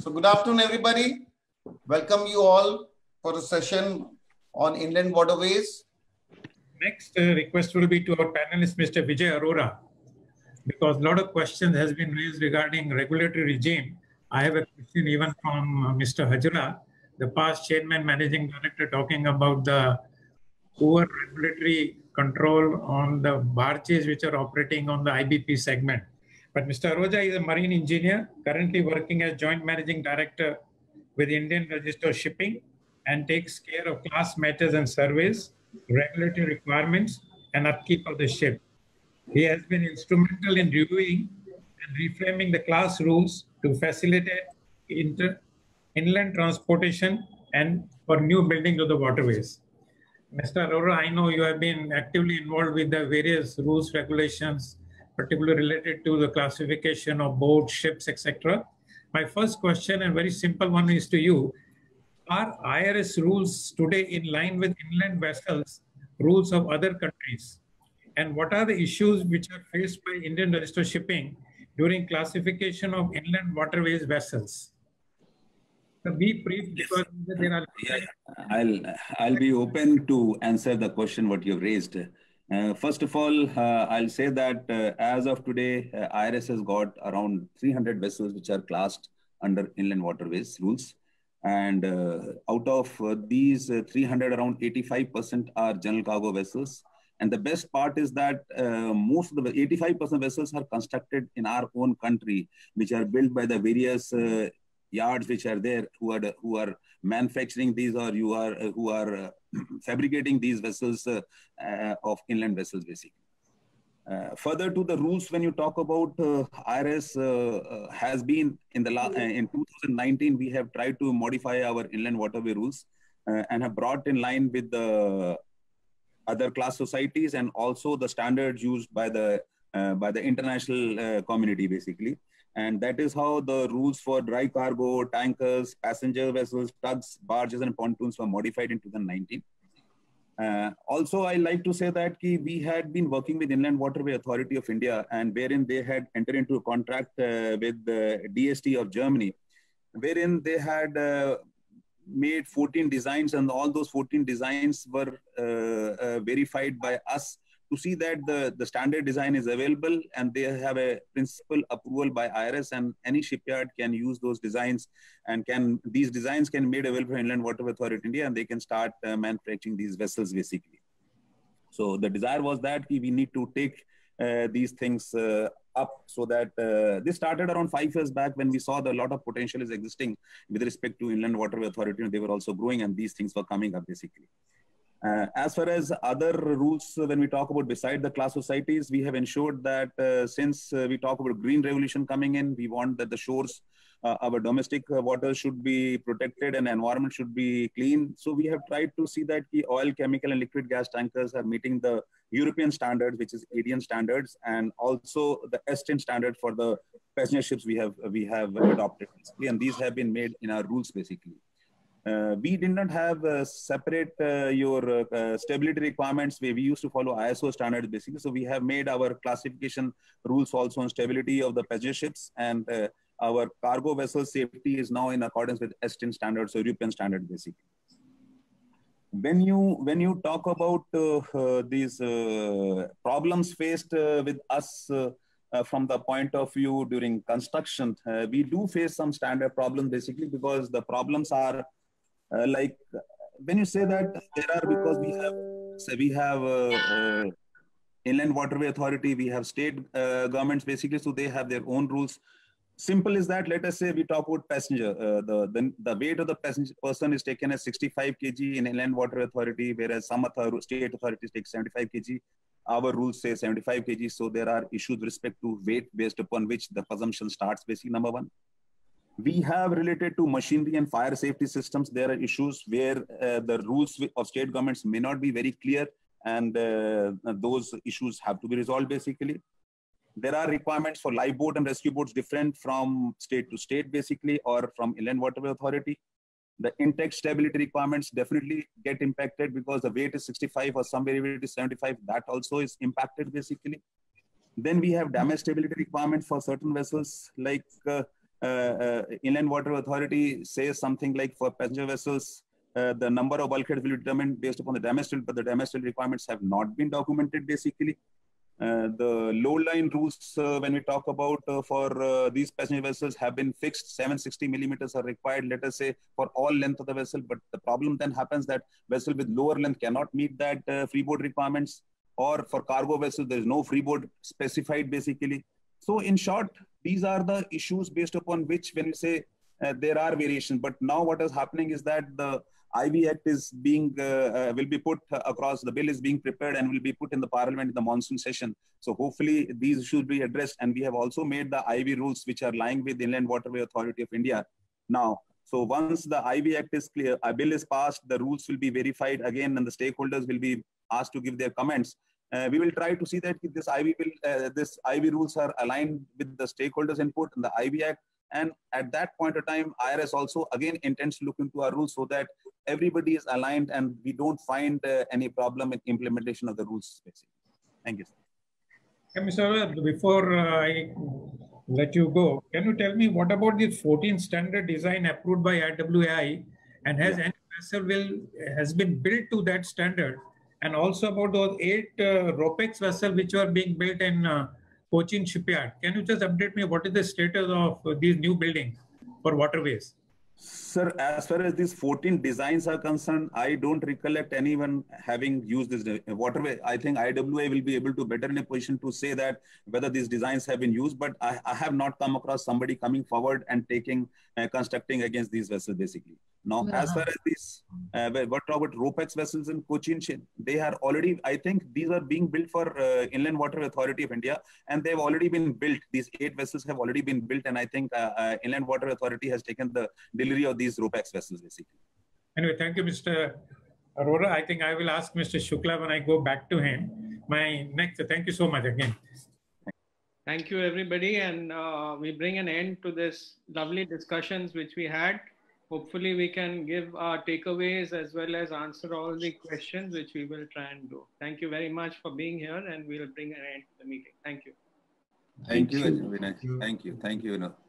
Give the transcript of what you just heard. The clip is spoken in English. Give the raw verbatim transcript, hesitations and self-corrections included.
So good afternoon, everybody. Welcome you all for a session on inland waterways. Next uh, request will be to our panelist, Mister Vijay Arora, because a lot of questions has been raised regarding regulatory regime. I have a question even from uh, Mister Hajra, the past chairman managing director, talking about the poor regulatory control on the barges which are operating on the I B P segment. But Mister Arora is a marine engineer, currently working as joint managing director with Indian Register of Shipping, and takes care of class matters and surveys, regulatory requirements, and upkeep of the ship. He has been instrumental in reviewing and reframing the class rules to facilitate inter, inland transportation and for new buildings of the waterways. Mister Arora, I know you have been actively involved with the various rules, regulations, particularly related to the classification of boats, ships, et cetera. My first question, and very simple one, is to you. Are I R S rules today in line with inland vessels rules of other countries? And what are the issues which are faced by Indian Register of Shipping during classification of inland waterways vessels? So be brief, because there are... Yeah, I'll, I'll be open to answer the question what you've raised. Uh, first of all, uh, I'll say that uh, as of today, uh, I R S has got around three hundred vessels which are classed under inland waterways rules. And uh, out of uh, these uh, three hundred, around eighty-five percent are general cargo vessels. And the best part is that uh, most of the eighty-five percent vessels are constructed in our own country, which are built by the various uh, yards which are there, who are the, who are manufacturing these, or you are uh, who are uh, fabricating these vessels uh, uh, of inland vessels, basically. Uh, further to the rules, when you talk about uh, I R S, uh, uh, has been in the la uh, in two thousand nineteen, we have tried to modify our inland waterway rules uh, and have brought in line with the other class societies and also the standards used by the uh, by the international uh, community, basically. And that is how the rules for dry cargo, tankers, passenger vessels, tugs, barges, and pontoons were modified in two thousand nineteen. Uh, also, I like to say that ki we had been working with Inland Waterway Authority of India, and wherein they had entered into a contract uh, with the D S T of Germany, wherein they had uh, made fourteen designs, and all those fourteen designs were uh, uh, verified by us to see that the, the standard design is available, and they have a principal approval by I R S, and any shipyard can use those designs, and can these designs can be made available for Inland Waterway Authority of India, and they can start uh, manufacturing these vessels, basically. So the desire was that we need to take uh, these things uh, up, so that uh, this started around five years back when we saw that a lot of potential is existing with respect to Inland Waterway Authority, and they were also growing, and these things were coming up, basically. Uh, as far as other rules, uh, when we talk about beside the class societies, we have ensured that uh, since uh, we talk about green revolution coming in, we want that the shores, uh, our domestic uh, waters should be protected and environment should be clean. So we have tried to see that the oil, chemical, and liquid gas tankers are meeting the European standards, which is A D N standards, and also the S ten standard for the passenger ships we have we have adopted, basically, and these have been made in our rules, basically. Uh, we did not have uh, separate uh, your uh, stability requirements where we used to follow I S O standards, basically. So we have made our classification rules also on stability of the passenger ships, and uh, our cargo vessel safety is now in accordance with S ten standards, so European standard, basically. When you when you talk about uh, uh, these uh, problems faced uh, with us uh, uh, from the point of view during construction, uh, we do face some standard problems, basically, because the problems are Uh, like uh, when you say that there are, because we have so we have uh, uh, Inland Waterway Authority, we have state uh, governments, basically, so they have their own rules. Simple is that, let us say we talk about passenger, uh, the, the the weight of the passenger person is taken as sixty-five kilograms in Inland Waterway Authority, whereas some other state authorities take seventy-five kilograms. Our rules say seventy-five kilograms, so there are issues with respect to weight based upon which the consumption starts, basically, number one. We have related to machinery and fire safety systems. There are issues where uh, the rules of state governments may not be very clear, and uh, those issues have to be resolved, basically. There are requirements for lifeboat and rescue boats different from state to state, basically, or from Inland Waterway Authority. The intake stability requirements definitely get impacted because the weight is sixty-five or some variability is seventy-five. That also is impacted, basically. Then we have damage stability requirements for certain vessels, like uh, uh, uh, Inland Water Authority says something like for passenger vessels, uh, the number of bulkheads will be determined based upon the damage till, but the damage till requirements have not been documented basically. Uh, the low line rules, uh, when we talk about uh, for uh, these passenger vessels, have been fixed. seven hundred sixty millimeters are required, let us say, for all length of the vessel. But the problem then happens that vessel with lower length cannot meet that uh, freeboard requirements. Or for cargo vessels, there is no freeboard specified basically. So in short, these are the issues based upon which when we say uh, there are variations. But now what is happening is that the I V Act is being, uh, uh, will be put across, the bill is being prepared and will be put in the parliament in the monsoon session. So hopefully these should be addressed. And we have also made the I V rules which are lying with the Inland Waterway Authority of India now. So once the I V Act is clear, a bill is passed, the rules will be verified again and the stakeholders will be asked to give their comments. Uh, we will try to see that this I V bill, uh, this I V rules are aligned with the stakeholders' input in the I V Act. And at that point of time, I R S also again intends to look into our rules so that everybody is aligned and we don't find uh, any problem in implementation of the rules. Basically. Thank you, sir. Hey, Mister Arora, before uh, I let you go, can you tell me what about the fourteen standard design approved by I W A I, and has yeah. any vessel will has been built to that standard? And also about those eight uh, RoPax vessels which are being built in uh, Cochin shipyard. Can you just update me what is the status of uh, these new buildings for waterways? Sir, as far as these fourteen designs are concerned, I don't recollect anyone having used this waterway. I think I W A will be able to better in a position to say that whether these designs have been used, but I, I have not come across somebody coming forward and taking, uh, constructing against these vessels basically. Now, yeah. as far as these, uh, what about RoPax vessels in Cochin, they are already, I think these are being built for uh, Inland Water Authority of India, and they've already been built. These eight vessels have already been built, and I think uh, uh, Inland Water Authority has taken the delivery of these RoPax vessels basically. Anyway, thank you, Mister Arora. I think I will ask Mister Shukla when I go back to him. My next, thank you so much again. Thank you, everybody. And uh, we bring an end to this lovely discussions which we had. Hopefully we can give our takeaways as well as answer all the questions, which we will try and do. Thank you very much for being here, and we'll bring an end to the meeting. Thank you. Thank, Thank you. you. Thank you. Thank you. Thank you.